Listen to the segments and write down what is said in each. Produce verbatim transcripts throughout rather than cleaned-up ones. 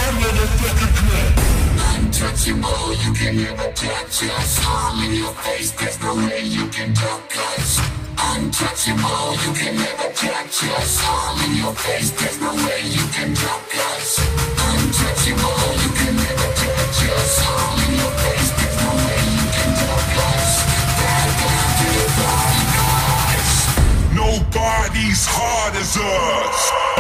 Untouchable, you can never touch us. Harm in your face, there's no way you can duck us. Untouchable, you can never touch us. Harm in your face, there's no way you can duck us. Untouchable, you can never touch us. Harm in your face, there's no way you can duck us. Bad guy to the body guys. Nobody's hard as us.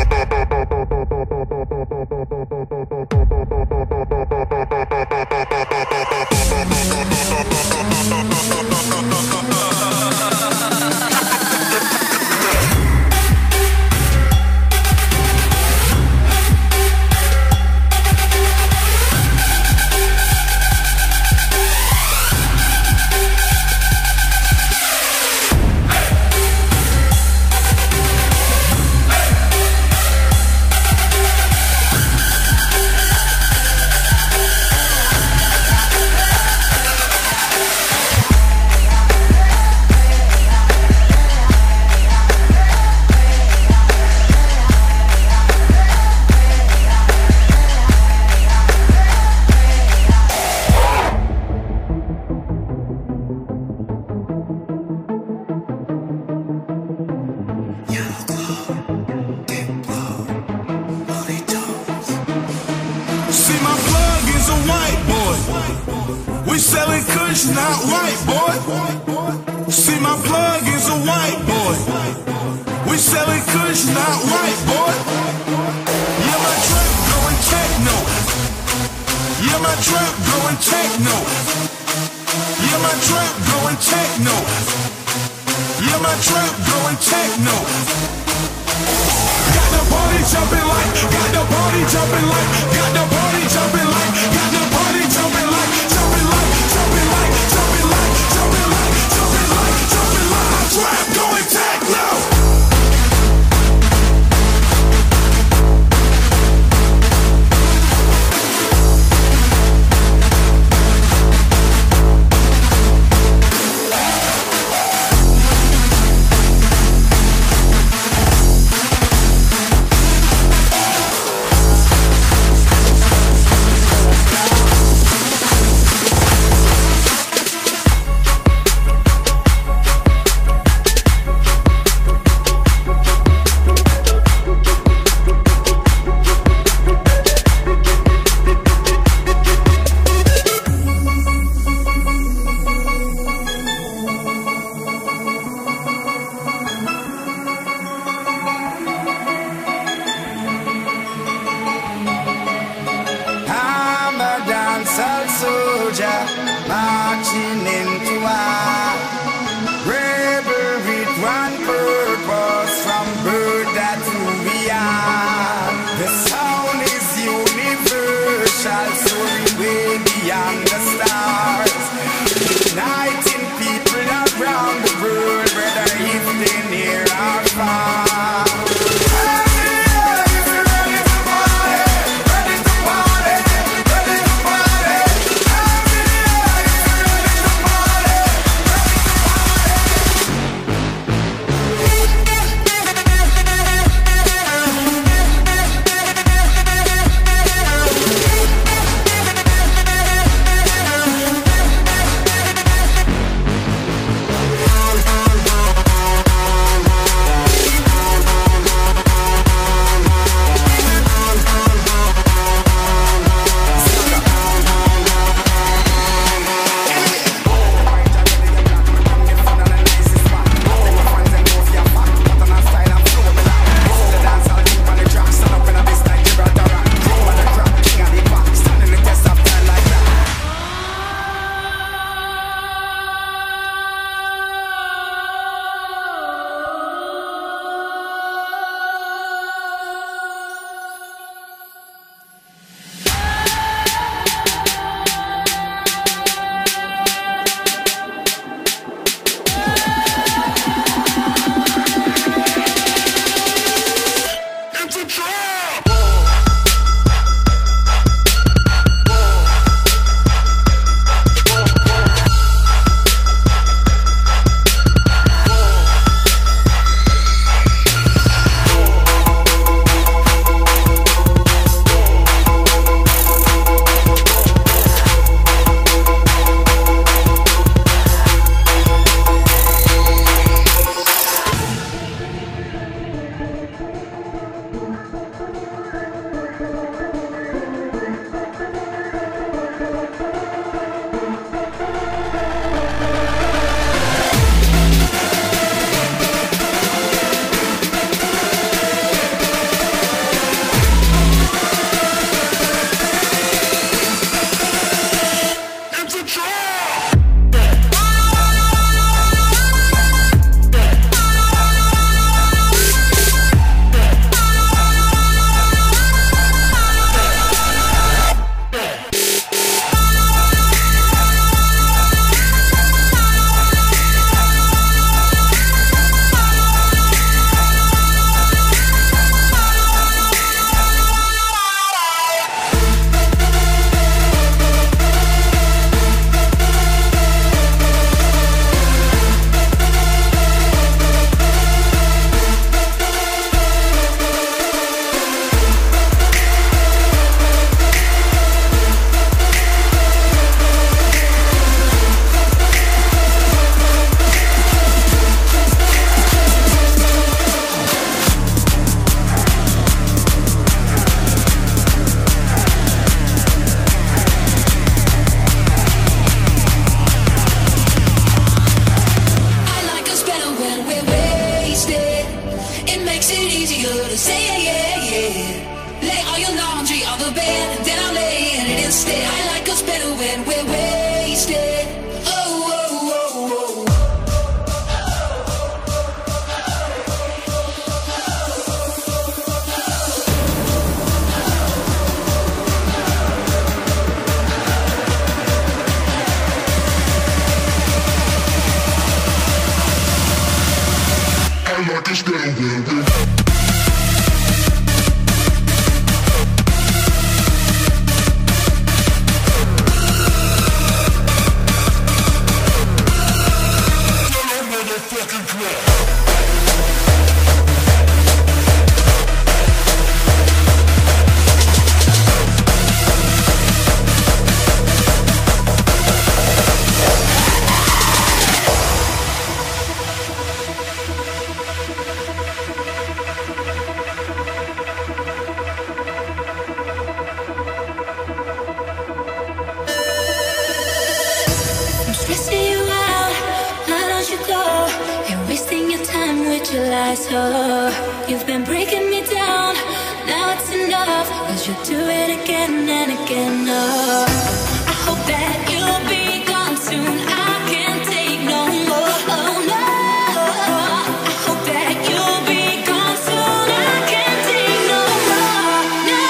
Selling kush, not white, boy. See, my plug is a white boy. We selling kush, not white, boy. Yeah, my trap going techno. Yeah, my trap going techno. Yeah, my trap going techno. Yeah, my trap going techno. Got the party jumping like, got the party jumping like, got the party jumping like, got the party jumping like, jumping like, jumping like, jumping like, jumping like, jumping like, jumping like, trap going techno. my bed, then I'm laying it instead. I like us better when we're wasted. Oh, oh, oh, oh. I like us better when we're You've been breaking me down, now it's enough, 'cause you do it again and again. Oh, I hope that you'll be gone soon, I can't take no more. Oh no, I hope that you'll be gone soon, I can't take no more. No.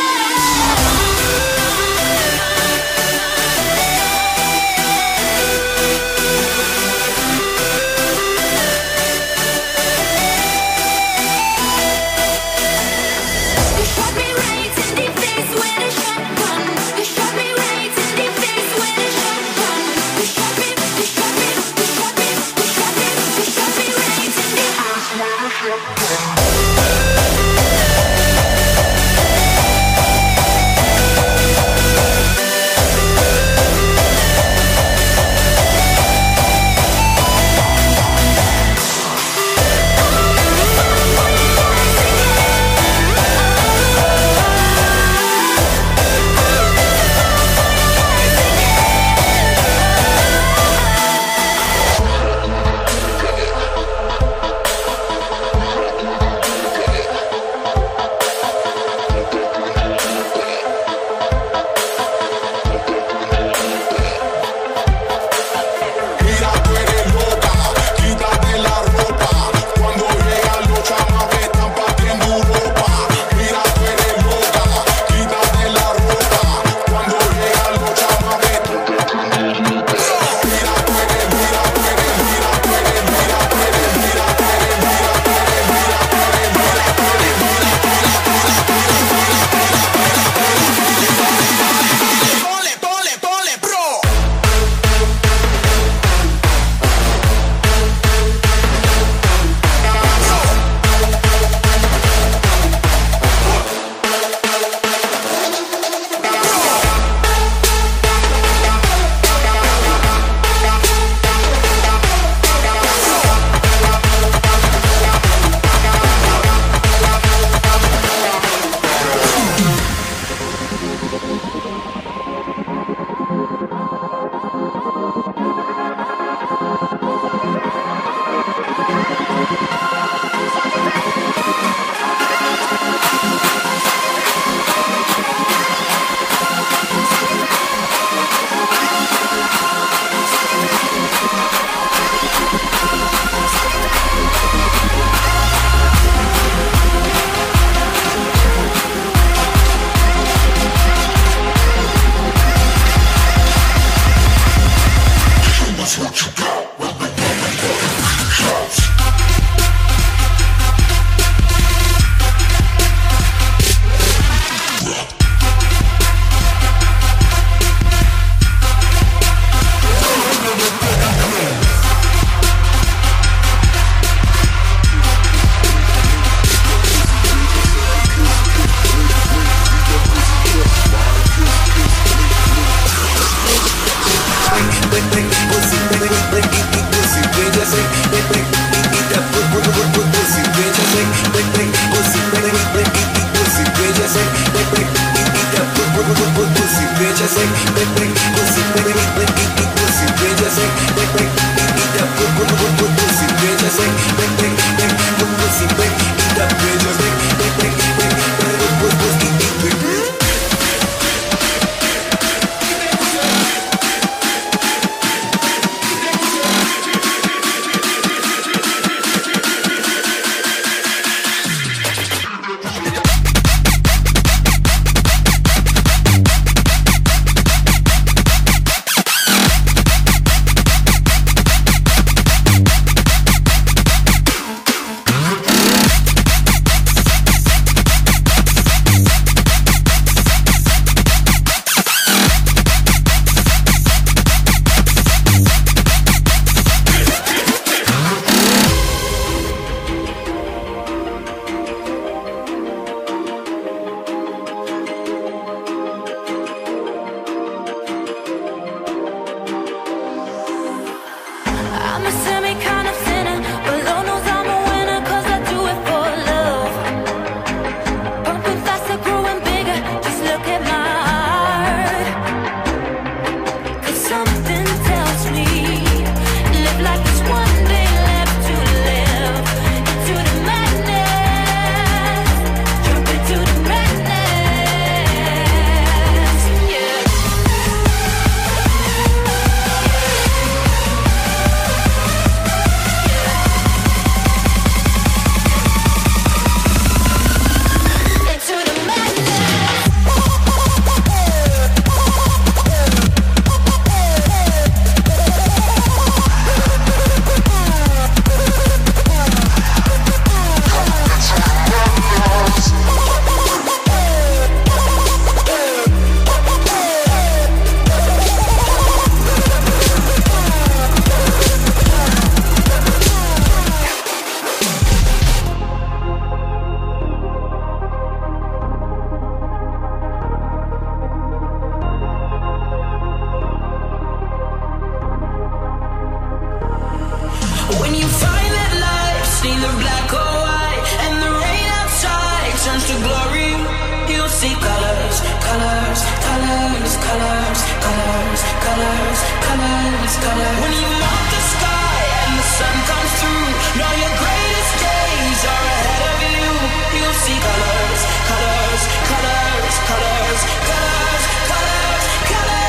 colors, colors. When you mount the sky and the sun comes through, know your greatest days are ahead of you. You'll see colors, colors, colors, colors, colors, colors, colors.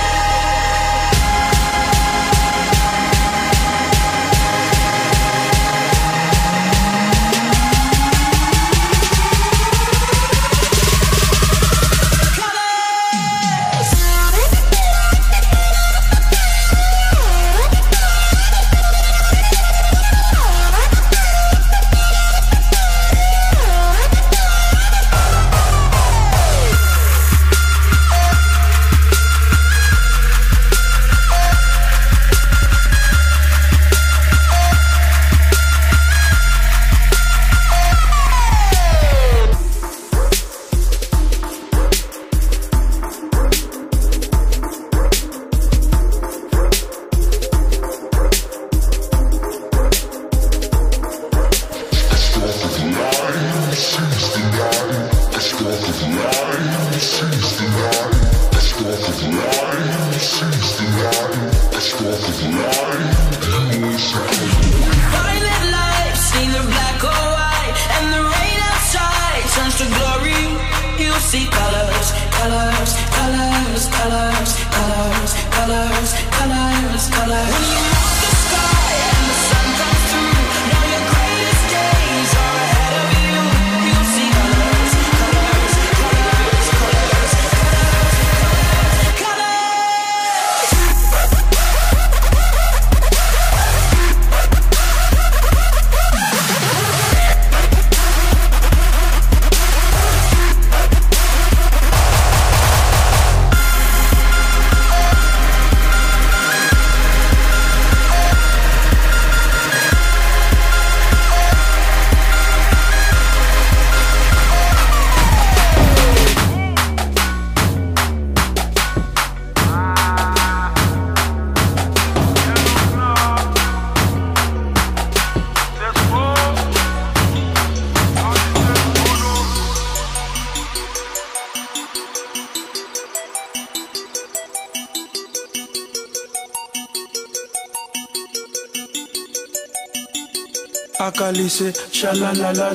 Akali say, shala la la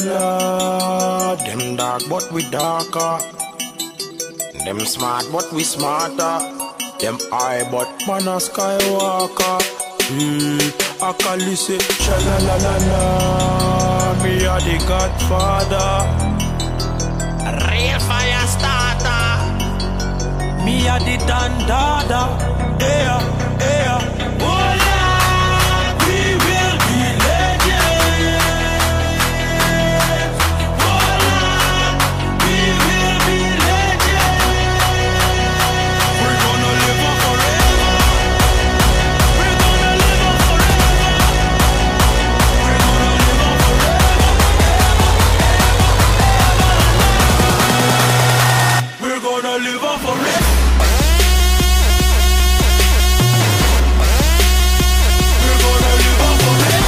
la. Them dark but we darker. Them smart but we smarter. Them high but man a skywalker. Hmm, Akali say, shala la la la. Me a the Godfather, real fire starter. Me a the Dandada. Yeah, yeah. Oh yeah, we will be legends. Live on forever. We're gonna live on forever.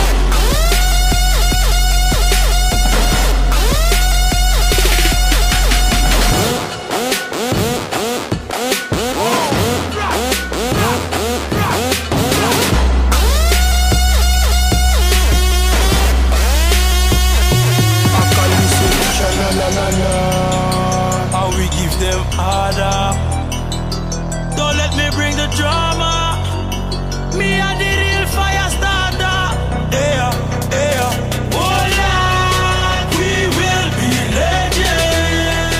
I call you say, sha la la la. How we give them harder. Don't let me bring the drama. Me and the real fire starter. Yeah, yeah. Oh Lord, we will be legends.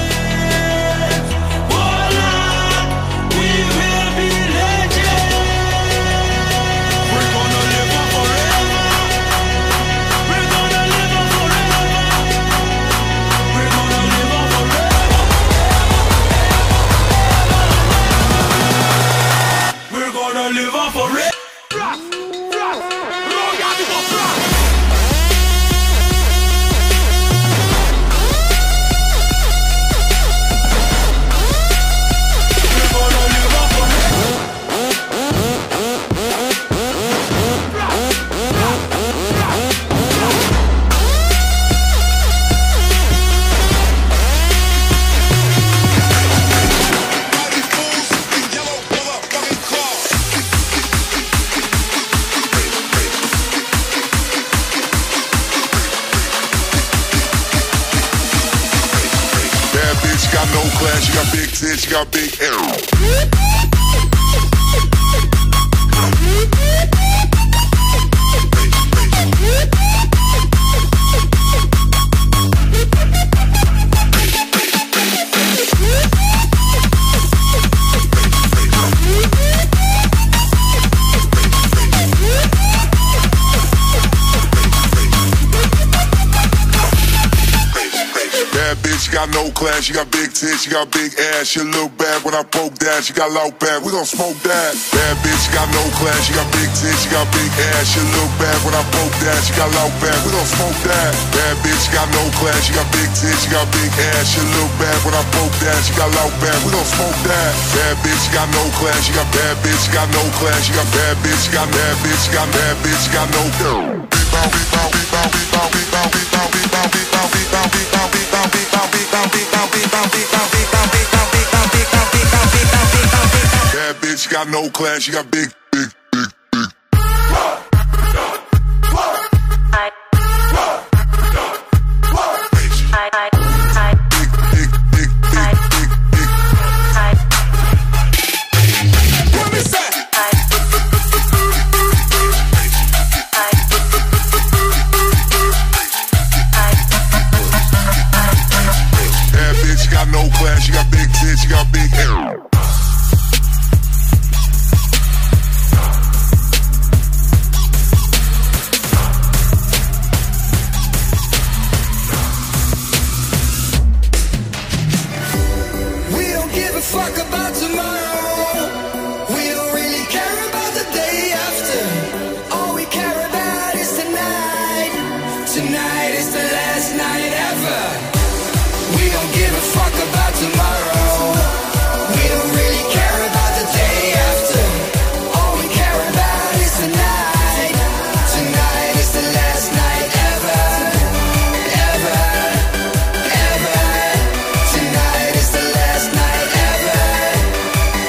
Oh Lord, we will be legends. We're gonna live on forever. We're gonna live on forever. We're gonna live on forever. tits, she got big arrows. She got no class, she got big tits, she got big ass. She look bad when I poke that, she got loud back, we gon' smoke that. Bad bitch, she got no class, she got big tits, she got big ass. She look bad when I poke that, she got loud back, we gon' smoke that. Bad bitch, she got no class, she got big tits, she got big ass. She look bad when I poke that, she got loud back, we gon' smoke that. Bad bitch, she got no class, she got bad bitch, she got no class, she got bad bitch, she got bad bitch, she got bad bitch, she got no class. Bad bitch, got no class, she got big, big, big, big. No class, she got big tits, she got big hair. We don't give a fuck about tomorrow. We don't really care about the day after. All we care about is tonight. Tonight is the last night ever. We don't give a fuck about tomorrow. We don't really care about the day after. All we care about is tonight. Tonight is the last night ever. Ever, ever. Tonight is the last night ever.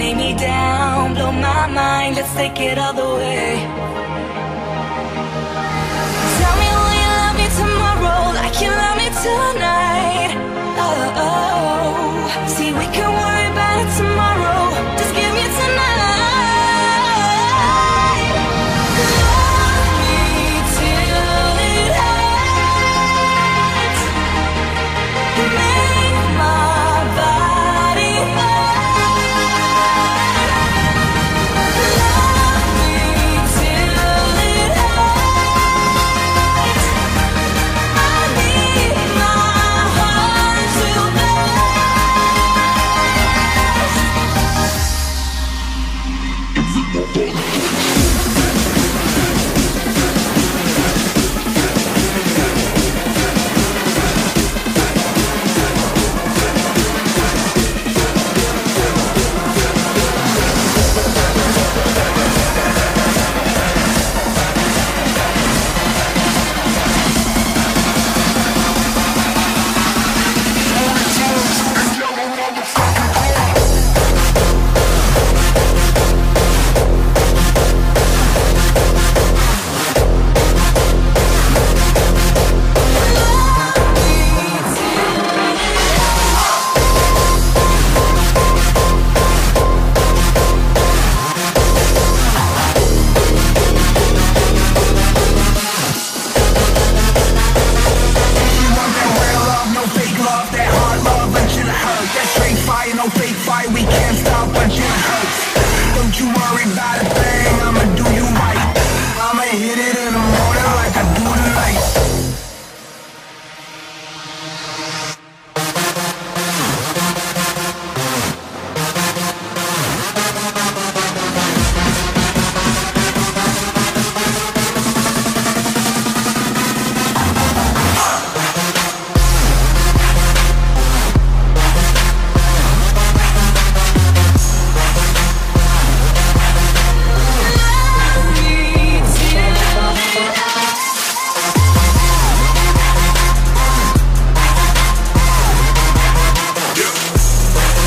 lay me down, blow my mind, let's take it all the way. Tell me will you love me tomorrow like you love me tonight. Oh, oh. See, we can worry about it tomorrow, just give me tonight. Love me till it hurts, make my body hurt. Love me till it hurts, I need my heart to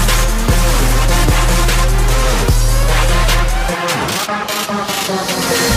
We'll be right back.